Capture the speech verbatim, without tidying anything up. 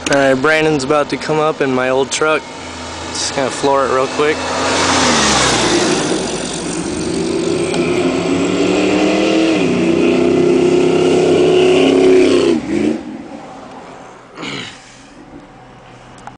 Alright, Brandon's about to come up in my old truck. Just gonna floor it real quick.